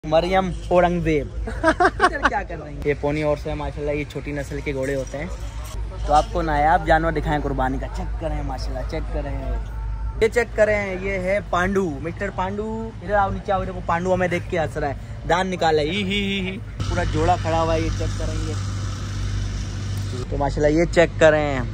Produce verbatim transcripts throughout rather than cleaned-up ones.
मरियम औरंगजेब क्या कर रही है। ये पोनी और से माशाल्लाह ये छोटी नस्ल के घोड़े होते हैं। तो आपको नायाब जानवर दिखाएं कुर्बानी का। चेक करें माशाल्लाह, चेक करें, ये चेक करें, ये है पांडू, मिस्टर पांडू। इधर आओ, नीचे आओ, देखो पांडू हमें देख के हंस रहा है, दान निकाला ही ही ही ही पूरा जोड़ा खड़ा हुआ है। ये चेक करेंगे तो माशाल्लाह ये चेक करें।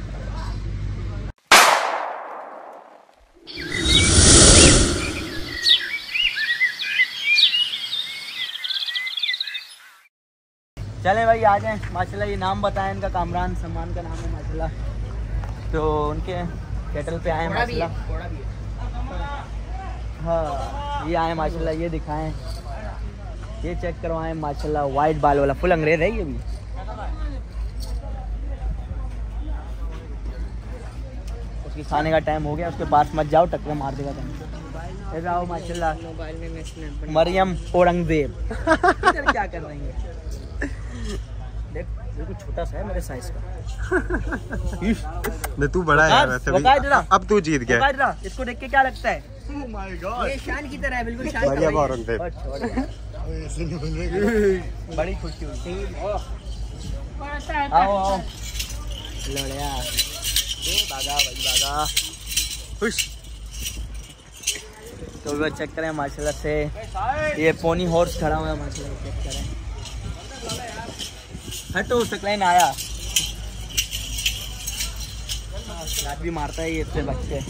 चलें भाई आ जाएं। माशाल्लाह ये नाम बताएं इनका, कामरान सलमान का नाम है माशाल्लाह। तो उनके कैटल पे आए माशाल्लाह। हाँ ये आए माशाल्लाह, ये दिखाएं, ये चेक करवाएं माशाल्लाह। वाइट बाल वाला फुल अंग्रेज है ये भी। उसकी खाने का टाइम हो गया, उसके पास मत जाओ, टक्कर मार देगा तुम। इधर आओ माशाल्लाह। मोबाइल में मरियम औरंगजेब क्या कर रही है। देख बिल्कुल छोटा सा है मेरे साइज का। तू बड़ा है वैसे भी। अब तू जीत गया। इसको देख के क्या लगता है? oh my God. ये शान की तरह है, बिल्कुल शान बढ़िया औरंगजेब। बड़ी खुशी हुई। आओ आओ लड़िया, भागा भाई भागा, खुश। तो भी चेक करें माशाल्लाह से, ये पोनी हॉर्स खड़ा हुआ है माशाल्लाह, चेक करें। हटो सकलैन आया, लात भी मारता है ये इससे बच्चे।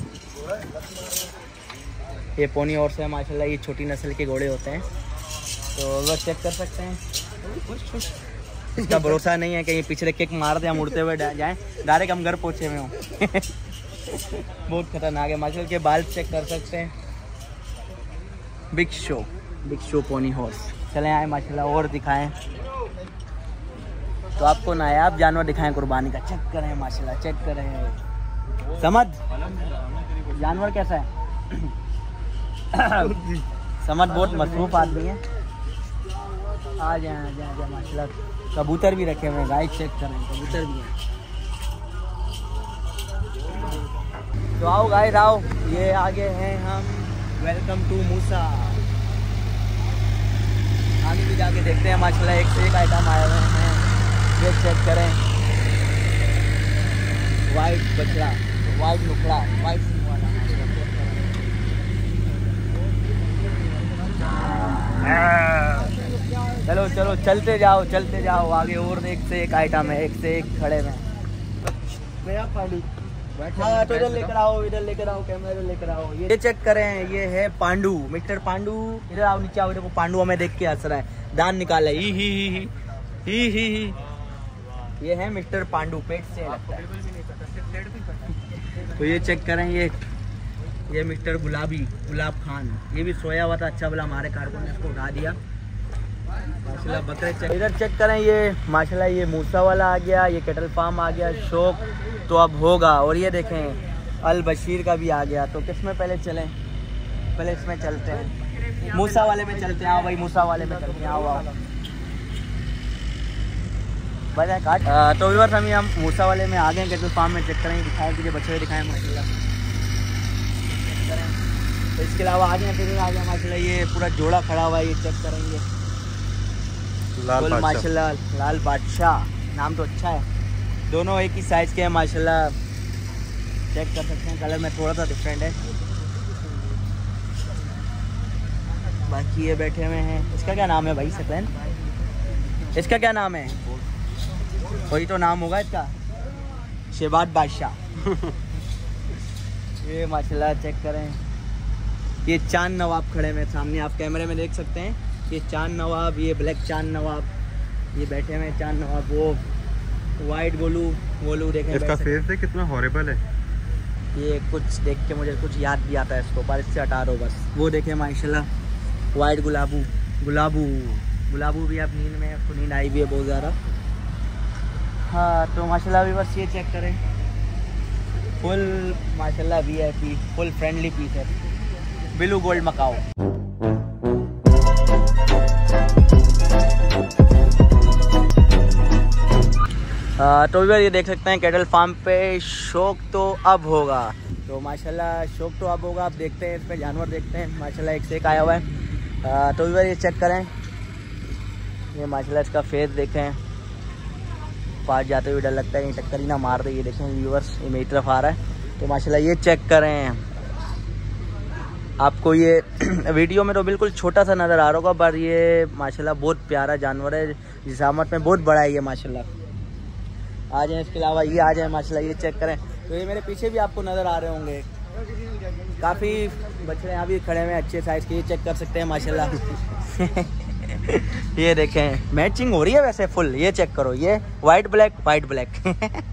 ये पोनी और से माशाल्लाह ये छोटी नस्ल के घोड़े होते हैं। तो वो चेक कर सकते हैं। इसका भरोसा नहीं है कहीं पिछले किक मार दे, हम उड़ते हुए जाएं, डायरेक्ट हम घर पहुँचे हुए हों। बहुत खतरनाक है माशाल्लाह के बाल चेक कर सकते हैं। Big show, big show pony horse. चलें आए माशाल्लाह और दिखाएं। तो आपको नायाब जानवर दिखाएं कुर्बानी का। चेक करें माशाल्लाह, चेक करें। समझ जानवर कैसा है? समझ बहुत मसरूफ आदमी है। आ जाए आ जाए आ जाए माशाल्लाह। कबूतर भी रखे हुए हैं गाइस, चेक करें, कबूतर भी हैं। तो आओ गाइस आओ, ये आगे हैं हम। Welcome to Musa. आगे भी जाके देखते हैं माशाल्लाह, एक से एक आइटम आए हुए हैं। ये चेक करें, वाइट बछड़ा, वाइट नुकड़ा, वाइट सिंह वाला। चलो चलो चलते जाओ चलते जाओ आगे, और एक से एक आइटम है, एक से एक खड़े में। मेरा पांडू हाँ तो इधर लेकर आओ, इधर लेकर आओ, कैमरा इधर लेकर आओ। ये चेक करें, ये है पांडू, मिस्टर पांडू। इधर आओ, नीचे आओ, देखो पांडू हमें देख के हंस रहा है, दान निकाला ही ही ही ही ही ही ही। ये है मिस्टर पांडू, पेट से लगता है। तो ये चेक करें, ये ये मिस्टर गुलाबी, गुलाब खान। ये भी सोया हुआ था, अच्छा बोला हमारे कारकुन ने इसको उठा दिया माशाल्लाह। बकरे चेक, इधर चेक करें, ये माशाल्लाह ये मूसा वाला आ गया, ये केटल फार्म आ गया, शौक तो अब होगा। और ये देखें अल बशीर का भी आ गया। तो किस में पहले चलें? पहले इसमें चलते हैं, मूसा वाले में चलते हैं। आओ भाई मूसा वाले में चलते हैं, आओ आओ काट। आ, तो व्यूअर्स हम हम मूसा वाले में आ गए, केटल फार्म में। चेक करें, दिखाएं कि बछड़े दिखाएं माशाल्लाह। तो इसके अलावा आ गए फिर आ गया माशाल्लाह, ये पूरा जोड़ा खड़ा हुआ है। ये चेक करेंगे, लाल माशाल्लाह, लाल बादशाह, नाम तो अच्छा है। दोनों एक ही साइज के हैं माशाल्लाह, चेक कर सकते हैं। कलर में थोड़ा सा डिफरेंट है। बाकी ये बैठे हुए हैं, इसका क्या नाम है भाई सकलैन? इसका क्या नाम है? वही तो नाम होगा इसका, शहबाज बादशाह। ये माशाल्लाह चेक करें, ये चांद नवाब खड़े में सामने, आप कैमरे में देख सकते हैं। ये चांद नवाब, ये ब्लैक चांद नवाब, ये बैठे हुए चांद नवाब। वो वाइट गोलू, गोलू देखें इसका फेस है कितना हॉरिबल है। ये कुछ देख के मुझे कुछ याद भी आता है इसको, पर इससे हटा दो बस। वो देखें माशाल्लाह वाइट गुलाबू, गुलाबू गुलाबू भी अब नींद में, उसको नींद आई भी है बहुत ज़्यादा। हाँ तो माशाल्लाह भी बस ये चेक करें, फुल माशाल्लाह V I P, full friendly piece है, ब्लू गोल्ड मकाओ। आ, तो भी ये देख सकते हैं कैटल फार्म पे शौक तो अब होगा। तो माशाल्लाह शौक तो अब होगा। आप देखते हैं इस पे जानवर देखते हैं माशाल्लाह, एक से एक आया हुआ है। आ, तो भी ये चेक करें, ये माशाल्लाह इसका फेस देखें, पास जाते हुए डर लगता है कहीं टक्कर ही ना मार दे। ये देखें व्यूअर्स, ये मेरी तरफ आ रहा है, तो माशाल्लाह ये चेक करें। आपको ये वीडियो में तो बिल्कुल छोटा सा नज़र आ रहा होगा, पर ये माशाल्लाह बहुत प्यारा जानवर है, जिसामत में बहुत बड़ा है ये माशाल्लाह। आ जाए, इसके अलावा ये आ जाए माशाल्लाह, ये चेक करें। तो ये मेरे पीछे भी आपको नज़र आ रहे होंगे, काफ़ी बछड़े यहाँ भी खड़े हुए हैं अच्छे साइज़ के, ये चेक कर सकते हैं माशाल्लाह। ये देखें मैचिंग हो रही है वैसे फुल, ये चेक करो, ये वाइट ब्लैक वाइट ब्लैक।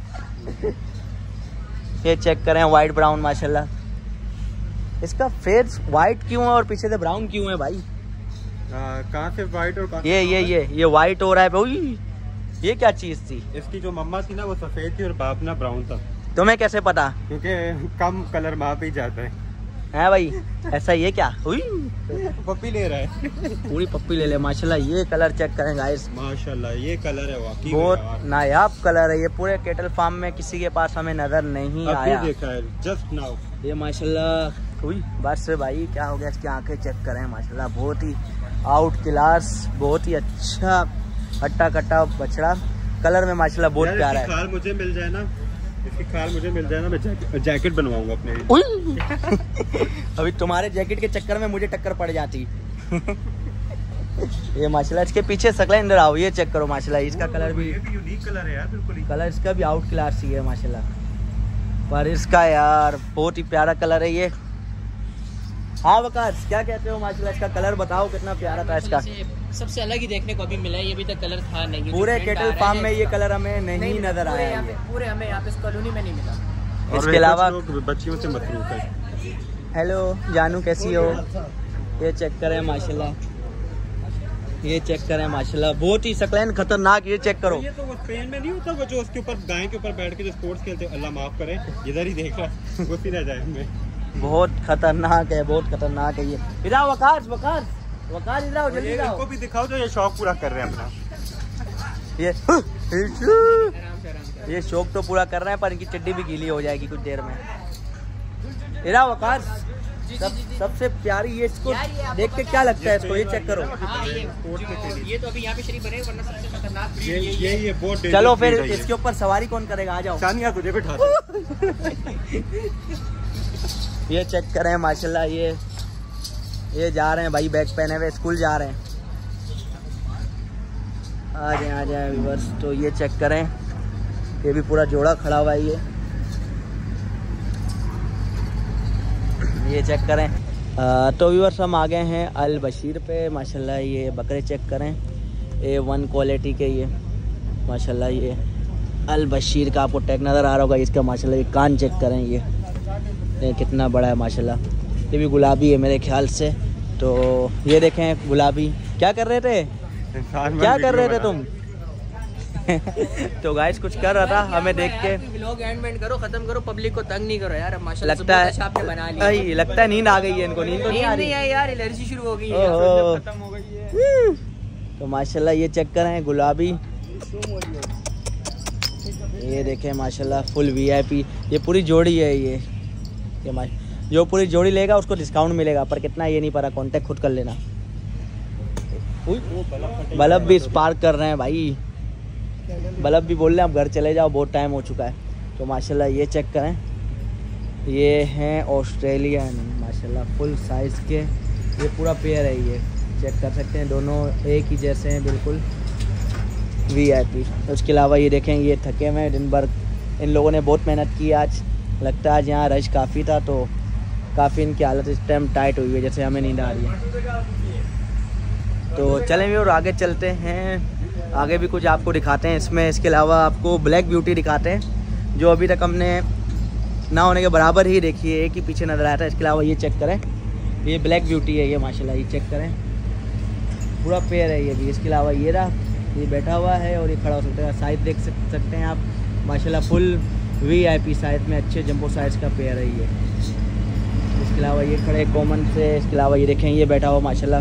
ये चेक करें वाइट ब्राउन माशाल्लाह। इसका फेस वाइट क्यों है और पीछे से ब्राउन क्यों है भाई? कहाँ से वाइट और कहाँ ये ये ये ये वाइट हो रहा है भाई, ये क्या चीज थी? इसकी जो मम्मा थी ना वो सफेद थी और बाप ना ब्राउन था। तुम्हें कैसे पता? क्योंकि कम कलर माप ही जाता है। है भाई ऐसा? ये क्या हुई? पप्पी ले रहा है। पूरी पप्पी ले ले माशाल्लाह। ये कलर चेक करें गाइस, माशाल्लाह ये कलर है वाकई बहुत नायाब कलर है। ये पूरे केटल फार्म में किसी के पास हमें नजर नहीं आया। देखा है जस्ट नाउ। ये माशाल्लाह हुई बस भाई, क्या हो गया? इसकी आंखें चेक करें माशाल्लाह, बहुत ही आउट क्लास, बहुत ही अच्छा हट्टा कट्टा बछड़ा, कलर में माशाल्लाह बहुत प्यारा है। खाल मुझे मिल जाए ना, इसकी खाल मुझे मिल जाए ना, मैं जैकेट, जैकेट बनवाऊंगा अपने। अभी तुम्हारे जैकेट के चक्कर में मुझे टक्कर पड़ जाती। ये माशाल्लाह इसके पीछे सकला, इंदर आओ, ये चेक करो माशाल्लाह, इसका कलर भी यूनिक कलर है यार, बिल्कुल कलर इसका भी आउट क्लास ही है माशाल्लाह। पर इसका यार बहुत ही प्यारा कलर है ये। हाँ वकार क्या कहते हो माशाल्लाह, इसका कलर बताओ कितना प्यारा था इसका। सबसे अलग ही देखने को अभी मिला है, ये अभी तक कलर था नहीं। पूरे केटल फार्म में ये कलर हमें नहीं, नहीं नजर आया यहाँ पे, पूरे हमें यहाँ पे इस कॉलोनी में नहीं मिला। इसके अलावा बच्चियों से मसरूफ है। हेलो जानू कैसी हो? ये चेक करें माशाल्लाह, ये चेक करें माशाल्लाह, बहुत ही सकलैन खतरनाक। ये चेक करो, ये तो वो स्पेन में नहीं होता वो जो उसके ऊपर गाय के ऊपर बैठ के जो स्पोर्ट्स खेलते हैं, अल्लाह माफ करे, इधर ही देख रहा गुस्सी रह जाए हमें। बहुत खतरनाक है, बहुत खतरनाक है ये। इधर वकार वकार वकार इधर आओ, जल्दी आओ। इनको भी दिखाओ जो ये शौक पूरा कर रहे हैं अपना। ये ये शौक तो पूरा कर रहे हैं, पर इनकी चड्डी भी गीली हो जाएगी कुछ देर में। इधर वकार सब, सबसे प्यारी ये, इसको देख के क्या लगता है इसको? ये चेक करो। हाँ, ये, ये तो अभी यहाँ पे शरीफ बने, वरना सबसे खतरनाक ये ये ये बहुत। चलो फिर इसके ऊपर सवारी कौन करेगा? आ जाओ सानिया तुझे बिठा। ये चेक करें माशाल्लाह, ये ये जा रहे हैं भाई, बैग पहने हुए स्कूल जा रहे हैं। आ जाए आ जाए बस। तो ये चेक करें, ये भी पूरा जोड़ा खड़ा हुआ है। ये ये चेक करें। आ, तो व्यूअर्स हम आ गए हैं अल बशीर पे माशाल्लाह। ये बकरे चेक करें, ए वन क्वालिटी के ये माशाल्लाह। ये अल बशीर का आपको टैग नज़र आ रहा होगा इसका माशाल्लाह। ये कान चेक करें, ये, ये कितना बड़ा है माशाल्लाह। ये भी गुलाबी है मेरे ख्याल से। तो ये देखें गुलाबी। क्या कर रहे थे? क्या कर रहे थे तुम? तो गाइस कुछ कर रहा था, हमें देख के। व्लॉग एंड एंड करो, खत्म करो, पब्लिक को तंग नहीं करो यार। माशाल्लाह लगता है आपने बना लिया। लगता है नींद आ गई है इनको। नींद तो नहीं आ रही है यार, एलर्जी शुरू हो गई है, खत्म हो गई है। तो माशाल्लाह ये चेक करें गुलाबी, ये देखें माशाल्लाह फुल वीआईपी। ये पूरी जोड़ी है ये, ये जो पूरी जोड़ी लेगा उसको डिस्काउंट मिलेगा, पर कितना ये नहीं पता, कांटेक्ट खुद कर लेना। बल्ब भी स्पार्क कर रहे हैं भाई, बल्ब भी बोल रहे हैं अब घर चले जाओ, बहुत टाइम हो चुका है। तो माशाल्लाह ये चेक करें, ये हैं ऑस्ट्रेलियन माशाल्लाह फुल साइज़ के। ये पूरा पेयर है, ये चेक कर सकते हैं, दोनों एक ही जैसे हैं बिल्कुल वीआईपी। उसके अलावा ये देखें, ये थके हुए हैं दिन भर, इन लोगों ने बहुत मेहनत की आज। लगता है आज यहाँ रश काफ़ी था, तो काफ़ी इनकी हालत इस टाइम टाइट हुई है, जैसे हमें नींद आ रही है। तो चलें भी और आगे चलते हैं, आगे भी कुछ आपको दिखाते हैं इसमें। इसके अलावा आपको ब्लैक ब्यूटी दिखाते हैं, जो अभी तक हमने ना होने के बराबर ही देखी है, एक ही पीछे नज़र आया था। इसके अलावा ये चेक करें, ये ब्लैक ब्यूटी है ये माशाल्लाह, ये चेक करें पूरा पेयर है ये भी। इसके अलावा ये रहा, ये बैठा हुआ है और ये खड़ा हो सकता है। साइज़ देख सकते हैं आप माशाल्लाह फुल वीआईपी साइज़ में, अच्छे जंबो साइज़ का पेयर है ये। इसके अलावा ये खड़े कॉमन से। इसके अलावा ये देखें, ये बैठा हुआ माशाल्लाह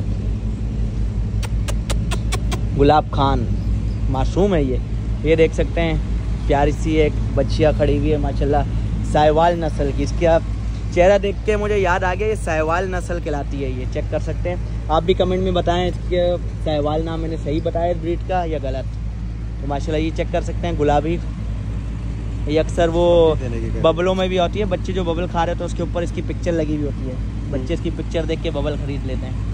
गुलाब खान, मासूम है ये। ये देख सकते हैं प्यारी सी एक बच्चियाँ खड़ी हुई है माशाल्लाह, साहिवाल नस्ल की। इसका चेहरा देख के मुझे याद आ गया, ये साहिवाल नस्ल कहलाती है ये, चेक कर सकते हैं। आप भी कमेंट में बताएं इसके सहवाल नाम मैंने सही बताया ब्रीड का या गलत। तो माशाल्लाह ये चेक कर सकते हैं गुलाबी, ये अक्सर वो बबलों में भी होती है, बच्चे जो बबल खा रहे हैं तो उसके ऊपर इसकी पिक्चर लगी हुई होती है, बच्चे इसकी पिक्चर देख के बबल खरीद लेते हैं।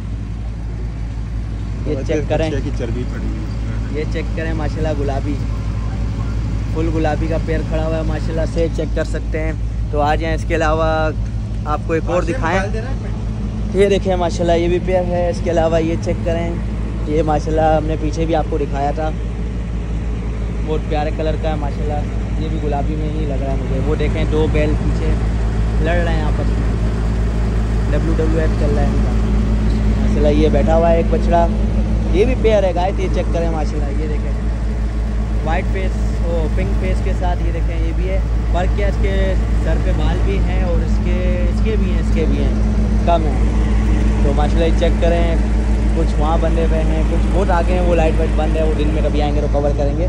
ये चेक करें, चर्बी पड़ी है। ये चेक करें माशाल्लाह गुलाबी, फुल गुलाबी का पेड़ खड़ा हुआ है माशाल्लाह से, चेक कर सकते हैं। तो आ जाएँ। इसके अलावा आपको एक और दिखाएं, ये देखें माशाल्लाह ये भी पेड़ है। इसके अलावा ये चेक करें, ये माशाल्लाह हमने पीछे भी आपको दिखाया था, बहुत प्यारे कलर का है माशाल्लाह, ये भी गुलाबी में ही लग रहा है मुझे। वो देखें दो बैल पीछे लड़ रहे हैं आपस में, डब्ल्यू डब्ल्यू एफ चल रहा है इनका माशाल्लाह। ये बैठा हुआ है एक बछड़ा, ये भी पेयर है गाइस, ये चेक करें माशाल्लाह। ये देखें वाइट फेस, वो पिंक फेस के साथ, ये देखें ये भी है। पर क्या इसके सर पे बाल भी हैं और इसके इसके भी हैं इसके भी हैं कम है। तो माशाल्लाह ये चेक करें, कुछ वहाँ बंधे हुए हैं, कुछ बहुत आगे हैं, वो लाइट वाइट बंद है, वो दिन में कभी आएंगे तो कवर करेंगे।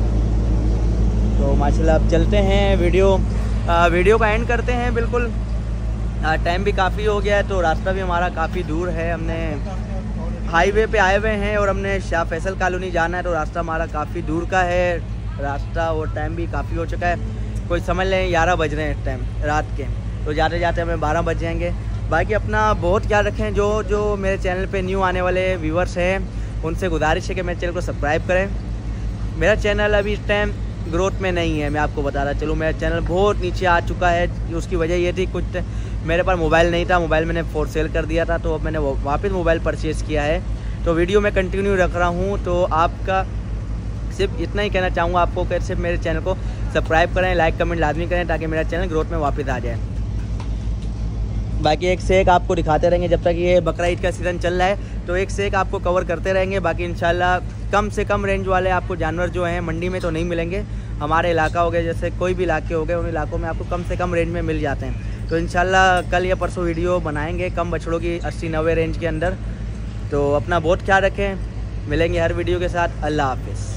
तो माशाल्लाह अब चलते हैं, वीडियो आ, वीडियो का एंड करते हैं। बिल्कुल टाइम भी काफ़ी हो गया है, तो रास्ता भी हमारा काफ़ी दूर है, हमने हाईवे पे आए हुए हैं और हमने शाह फैसल कॉलोनी जाना है, तो रास्ता हमारा काफ़ी दूर का है रास्ता और टाइम भी काफ़ी हो चुका है। कोई समझ लें ग्यारह बज रहे हैं इस टाइम रात के, तो जाते जाते हमें बारह बज जाएंगे। बाकी अपना बहुत ख्याल रखें। जो जो मेरे चैनल पे न्यू आने वाले व्यूवर्स हैं उनसे गुजारिश है कि मेरे चैनल को सब्सक्राइब करें। मेरा चैनल अभी इस टाइम ग्रोथ में नहीं है, मैं आपको बता रहा चलूँ, मेरा चैनल बहुत नीचे आ चुका है। उसकी वजह ये थी, कुछ मेरे पास मोबाइल नहीं था, मोबाइल मैंने फॉर सेल कर दिया था, तो अब मैंने वापस मोबाइल परचेज़ किया है। तो वीडियो मैं कंटिन्यू रख रहा हूँ, तो आपका सिर्फ इतना ही कहना चाहूँगा आपको कि सिर्फ मेरे चैनल को सब्सक्राइब करें, लाइक कमेंट लाजमी करें, ताकि मेरा चैनल ग्रोथ में वापस आ जाए। बाकी एक से एक आपको दिखाते रहेंगे जब तक ये बकरा ईद का सीज़न चल रहा है, तो एक से एक आपको कवर करते रहेंगे। बाकी इंशाल्लाह कम से कम रेंज वाले आपको जानवर जो हैं मंडी में तो नहीं मिलेंगे, हमारे इलाका हो गए, जैसे कोई भी इलाके हो गए, उन इलाकों में आपको कम से कम रेंज में मिल जाते हैं। तो इंशाल्लाह कल या परसों वीडियो बनाएंगे कम बछड़ों की अस्सी नब्बे रेंज के अंदर। तो अपना बहुत ख्याल रखें, मिलेंगे हर वीडियो के साथ। अल्लाह हाफिज़।